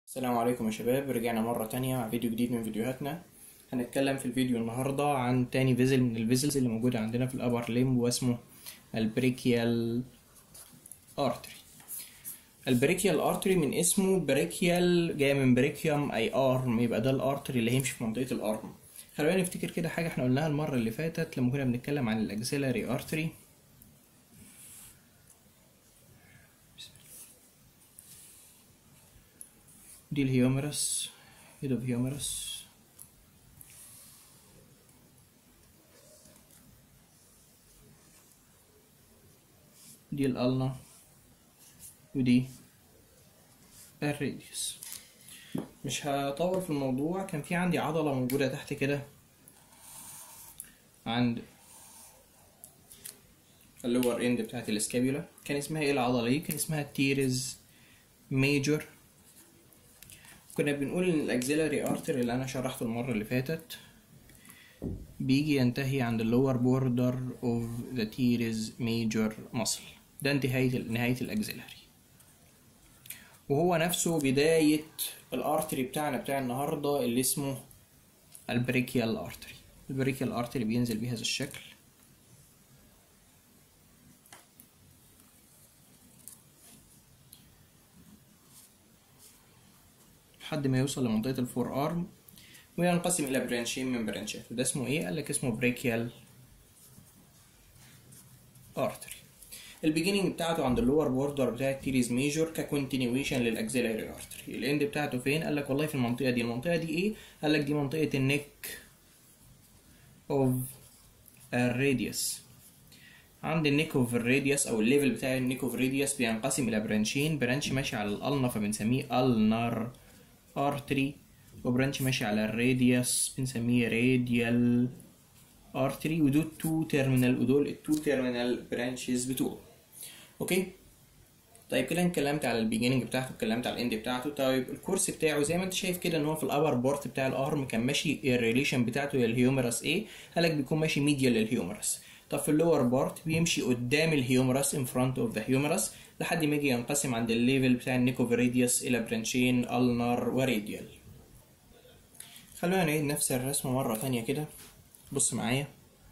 السلام عليكم يا شباب، رجعنا مرة تانية مع فيديو جديد من فيديوهاتنا. هنتكلم في الفيديو النهاردة عن تاني فيزل من الفيزلز اللي موجودة عندنا في الأبر ليمب، واسمه البريكيال ارتري. البريكيال ارتري من اسمه بريكيال، جاي من بريكيوم أي ارم، يبقى ده الارتري اللي هيمشي في منطقة الارم. خلونا نفتكر كده حاجة احنا قلناها المرة اللي فاتت لما كنا بنتكلم عن الاكسيلاري ارتري. دي الهيومرس، هيد اوف هيومرس، دي الالنا، ودي الراديوس. مش هطول في الموضوع. كان في عندي عضلة موجودة تحت كده عند اللور اند بتاعت الاسكابيولا. كان اسمها ايه العضلة دي؟ كان اسمها تيرز ميجور. كنا بنقول ان الاكسيلاري ارتر اللي انا شرحته المرة اللي فاتت بيجي ينتهي عند اللور بوردر اوف ذا تيرز ميجور ماسل. ده نهاية الاكسيلاري، وهو نفسه بداية الارتري بتاع النهاردة اللي اسمه البريكيال ارتري. البريكيال ارتري بينزل بهذا الشكل لحد ما يوصل لمنطقة الفور ارم، وينقسم الى برانشين من برانشات. وده اسمه ايه؟ قالك اسمه بريكيال ارتري. البيجيننج بتاعته عند اللور بوردر بتاع التيريز ميجور ككونتينيويشن للاكسيلاري ارتري. الاند بتاعته فين؟ قالك والله في المنطقة دي. المنطقة دي ايه؟ قالك دي منطقة النك اوف الراديوس. عند النيك اوف الراديوس او الليفل بتاع النيك اوف الراديوس بينقسم الى برانشين. برانش ماشي على الالنا فبنسميه النر ارتري، وبرانش ماشي على الراديوس بنسميه راديال ارتري. ودول التو تيرمينال برانشز بتوعه. اوكي، طيب كده اتكلمت على البيجيننج بتاعته، اتكلمت على الاند بتاعته. طيب الكورس بتاعه زي ما انت شايف كده ان هو في الابر بورت بتاع الارم كان ماشي الريليشن بتاعته للهيومرس ايه؟ قالك بيكون ماشي ميديال للهيومرس. طب في اللور بارت بيمشي قدام الهيومرس in front of the humerus لحد ما يجي ينقسم عند الليفل بتاع النيكوف راديوس الى برانشين النر وراديال. خلونا نعيد نفس الرسمه مره ثانيه كده. بص معايا،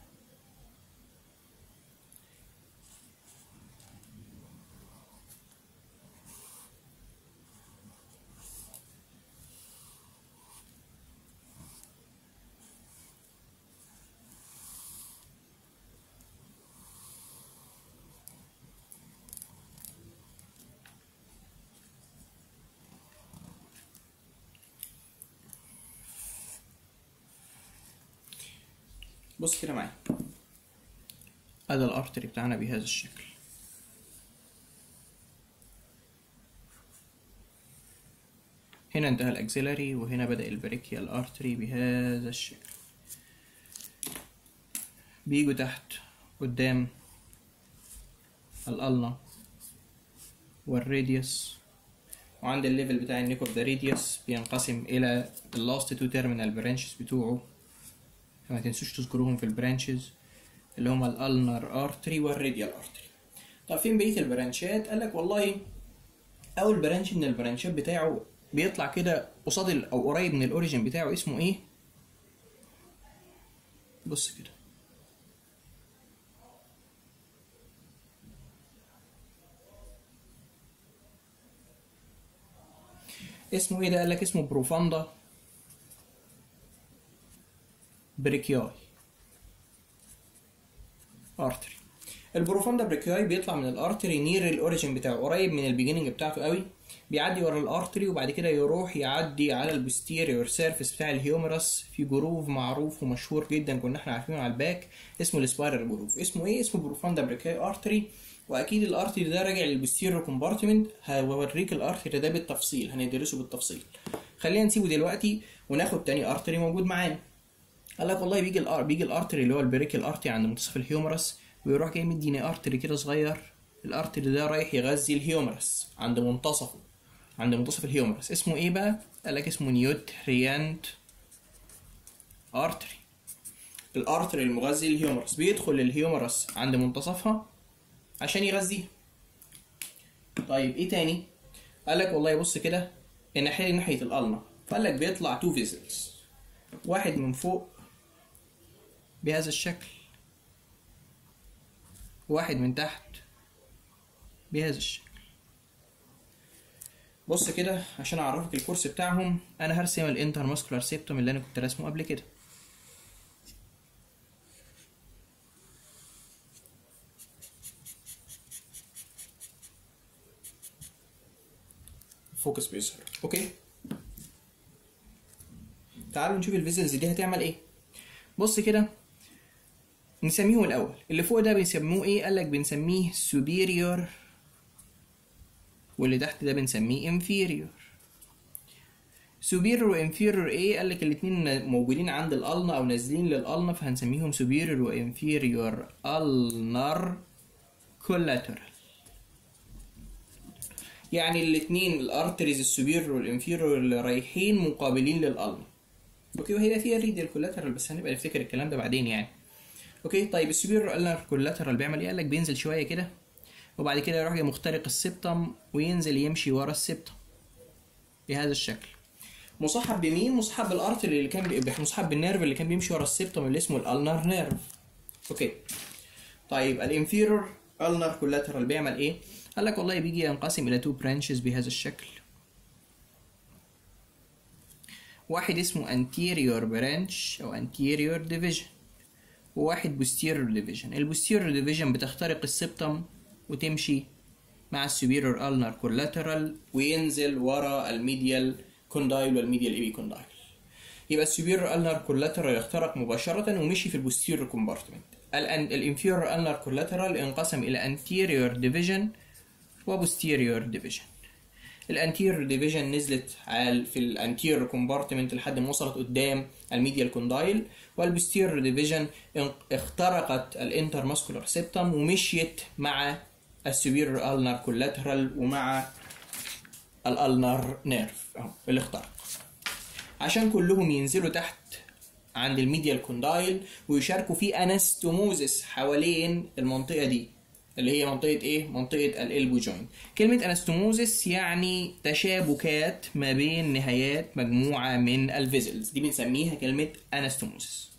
بص كده معايا، ادي الارتري بتاعنا بهذا الشكل. هنا انتهى الاكسيلاري، وهنا بدأ البريكيال ارتري بهذا الشكل. بيجوا تحت قدام الالنا والراديوس، وعند الليفل بتاع النيك اوف ذا راديوس بينقسم الى اللاست تو تيرمينال برانشز بتوعه. فما تنسوش تذكروهم في البرانشز اللي هما الالنر ارتري والراديال ارتري. طب فين بقيه البرانشات؟ قالك والله اول برانش من البرانشات بتاعه بيطلع كده قصاد او قريب من الاوريجين بتاعه. اسمه ايه؟ بص كده، اسمه ايه ده؟ قالك اسمه بروفاندا بريكياي ارتري. البروفاندا بريكياي بيطلع من الارتري نير الاوريجين بتاعه، قريب من البيجيننج بتاعته قوي، بيعدي ورا الارتري وبعد كده يروح يعدي على البوستيريور سيرفيس بتاع الهيومرس في جروف معروف ومشهور جدا كنا احنا عارفينه على الباك، اسمه السبايرال جروف. اسمه ايه؟ اسمه بروفاندا بريكياي ارتري. واكيد الارتري ده راجع للبوستيريور كومبارتمنت. هوريك الارتري ده بالتفصيل، هندرسه بالتفصيل. خلينا نسيبه دلوقتي وناخد تاني ارتري موجود معانا. قال لك والله بيجي الارتري اللي هو البريكيال ارتري عند منتصف الهيومرس، ويروح جاي مديني ارتري كده صغير. الارتري ده رايح يغذي الهيومرس عند منتصف الهيومرس. اسمه ايه بقى؟ قال لك اسمه نيوتريانت ارتري. الارتري المغذي للهيومرس بيدخل الهيومرس عند منتصفها عشان يغذيها. طيب ايه تاني؟ قال لك والله بص كده، الناحيه دي ناحيه الالنا، فقال لك بيطلع تو فيزلز، واحد من فوق بهذا الشكل، واحد من تحت بهذا الشكل. بص كده عشان اعرفك الكورس بتاعهم، انا هرسم الانترماسكولار سيبتوم اللي انا كنت راسمه قبل كده. فوكس بيظهر. اوكي، تعالوا نشوف الفيزلز دي هتعمل ايه. بص كده نسميهم الاول. اللي فوق ده بنسموه ايه؟ قال لك بنسميه superior، واللي تحت ده بنسميه inferior. superior و inferior ايه؟ قال لك الاتنين موجودين عند الالنا او نازلين للالنا، فهنسميهم superior و inferior ulnar collateral. يعني الاتنين الارتريز السوبيريور والانفيريور اللي رايحين مقابلين للالنا. اوكي، وهي فيها ريديال كولاترال بس هنبقى نفتكر الكلام ده بعدين يعني. اوكي طيب السوبيريور النر كولاترال بيعمل ايه؟ قال لك بينزل شويه كده وبعد كده يروح مخترق السبتم وينزل يمشي ورا السبتم بهذا الشكل. مصاحب بمين؟ مصاحب بالارتري اللي كان مصاحب بالنيرف اللي كان بيمشي ورا السبتم اللي اسمه الالنر نيرف. اوكي طيب الانفيريور النر كولاترال بيعمل ايه؟ قال لك والله بيجي ينقسم الى تو برانشز بهذا الشكل. واحد اسمه anterior branch او anterior division، وواحد posterior division. البوستيريور ديفيجن بتخترق السبتم وتمشي مع السوبيريور ulnar collateral وينزل ورا الميديال كوندايل والميديال ايبي كوندايل. يبقى السوبيريور ulnar collateral يخترق مباشرة ومشي في البوستيريور كومبارتمنت. الانفيريور ulnar collateral انقسم الى anterior division وبوستيريور division. الانتيريور ديفيجن نزلت في الانتيريور كومبارتمنت لحد ما وصلت قدام الميديال كوندايل، والبوستيريور ديفيجن اخترقت الانترماسكولار سيبتم ومشيت مع السوبيريور النر كولاترال ومع الالنر نيرف اهو اللي اخترق، عشان كلهم ينزلوا تحت عند الميديال كوندايل ويشاركوا في انستوموزس حوالين المنطقه دي اللي هي منطقة ايه؟ منطقة الالبو جوينت. كلمة انستوموزس يعني تشابكات ما بين نهايات مجموعة من الفيزلز، دي بنسميها كلمة انستوموزس.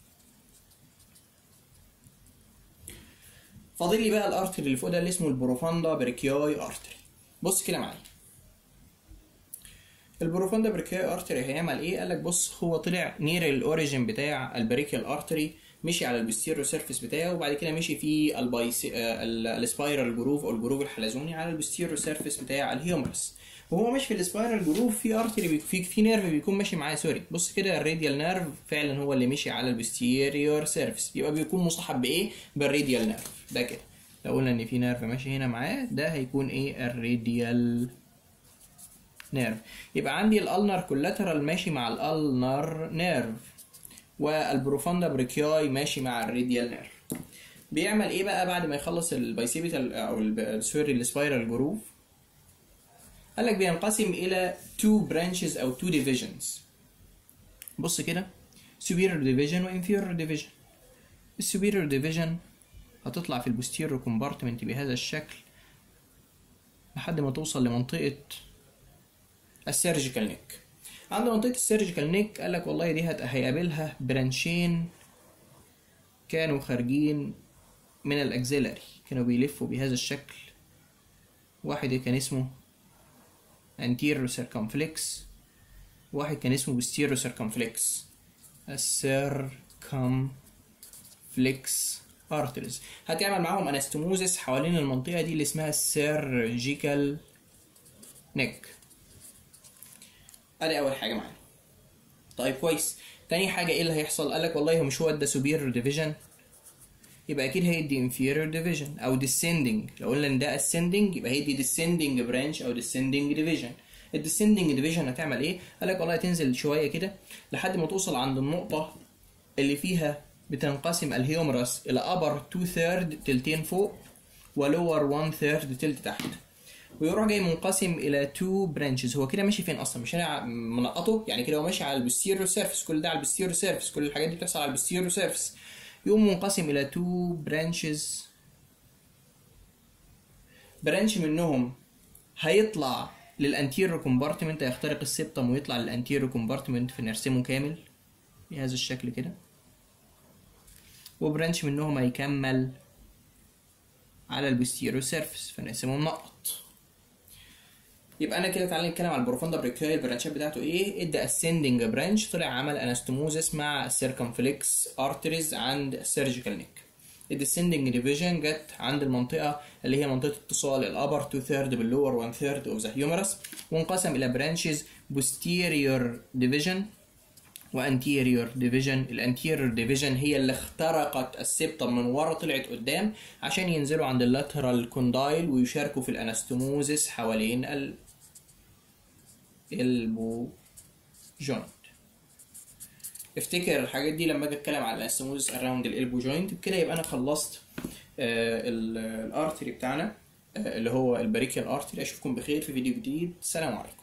فاضل لي بقى الارتري اللي فوق ده اللي اسمه البروفاندا بريكياي ارتري. بص كده معايا. البروفاندا بريكياي ارتري هيعمل ايه؟ قال لك بص هو طلع نير الاوريجين بتاع البريكيال ارتري، مشي على البوستيريور سيرفيس بتاعه وبعد كده مشي في السبايرال جروف او الجروف الحلزوني على البوستيريور سيرفيس بتاع الهيومرس. وهو ماشي في السبايرال جروف في ارتري في نيرف بيكون ماشي معاه. سوري بص كده الراديال نيرف فعلا هو اللي مشي على البوستيريور سيرفيس، يبقى بيكون مصاحب بايه؟ بالراديال نيرف ده كده. لو قلنا ان في نيرف ماشي هنا معاه ده هيكون ايه؟ الراديال نيرف. يبقى عندي الالنر كولاترال ماشي مع الالنر نيرف، والبروفاندا بريكياي ماشي مع الراديال نيرف. بيعمل ايه بقى بعد ما يخلص البايسيبيتال او سوري السبايرال جروف؟ قال لك بينقسم الى two branches او two divisions. بص كده superior division و inferior division. السوبيريور ديفيجن هتطلع في البوستيريور كومبارتمنت بهذا الشكل لحد ما توصل لمنطقة السيرجيكال نيك. عند منطقة السيرجيكال نيك قال لك والله دي هيقابلها برانشين كانوا خارجين من الاكزيلاري، كانوا بيلفوا بهذا الشكل. واحد كان اسمه anterior circumflex، واحد كان اسمه posterior circumflex. الcircumflex arteries هتعمل معاهم انستوموزس حوالين المنطقة دي اللي اسمها السيرجيكال نيك. ادي اول حاجة معانا. طيب كويس. تاني حاجة ايه اللي هيحصل؟ قالك والله هو مش هو ده superior division، يبقى اكيد هيدي inferior division او descending. لو قلنا ان ده ascending يبقى هيدي descending branch او descending division. الديسندنج ديفيجن هتعمل ايه؟ قالك والله هتنزل شوية كده لحد ما توصل عند النقطة اللي فيها بتنقسم الهيومرس الى upper 2/3 تلتين فوق ولور 1/3 تلت تحت، ويروح جاي منقسم الى 2 برانشز. هو كده ماشي فين اصلا؟ مش انا منقطه يعني كده، هو ماشي على البوستيريور سيرفيس، كل ده على البوستيريور سيرفيس، كل الحاجات دي بتحصل على البوستيريور سيرفيس. يقوم منقسم الى 2 برانشز. برانش منهم هيطلع للانتيرو كومبارتمنت هيخترق السبتم ويطلع للانتيرو كومبارتمنت فنرسمه كامل بهذا الشكل كده، وبرانش منهم هيكمل على البوستيريو سيرفيس فنقسمه منقط. يبقى انا كده تعالى نتكلم على البروفوندا بريكيال البرانشات بتاعته ايه. ادى اسندنج برانش طلع عمل انستموزس مع السيركمفلكس ارتريز عند السيرجيكال نيك. الديسندنج ديفيجن جت عند المنطقه اللي هي منطقه اتصال الابر 2 ثيرد باللور 1 ثيرد اوف ذا هيومرس، وانقسم الى برانشز بوستيريور ديفيجن وانتيريور ديفيجن. الانتيريور ديفيجن هي اللي اخترقت السبتم من ورا طلعت قدام عشان ينزلوا عند اللاترال كوندايل ويشاركوا في الانستموزس حوالين البو جوينت. افتكر الحاجات دي لما اجي اتكلم على الانستموزس اراوند الالبو جوينت. بكده يبقى انا خلصت الارتري بتاعنا اللي هو الباريكيال ارتري. اشوفكم بخير في فيديو جديد. السلام عليكم.